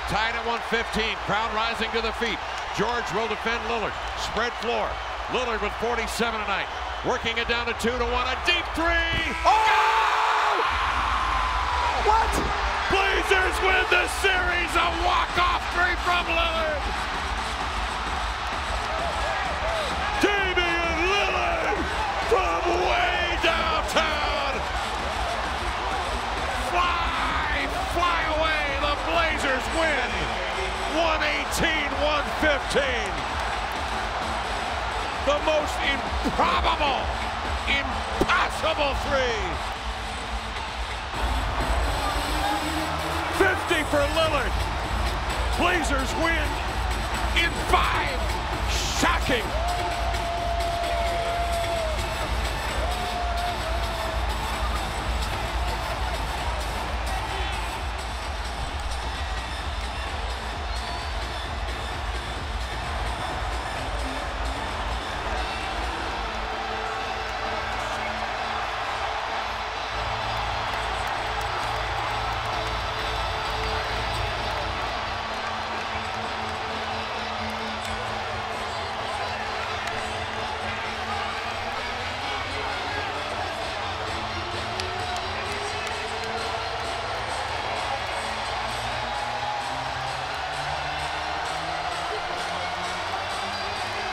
tied at 115. Crowd rising to the feet. George will defend Lillard. Spread floor. Lillard with 47 tonight. Working it down to 2-1. A deep three. Oh! What? Blazers win the series. A walk-off three from Lillard. Damian Lillard from way downtown. Fly away. The Blazers win. 118-115. The most improbable, impossible three. 50 for Lillard. Blazers win in 5. Shocking.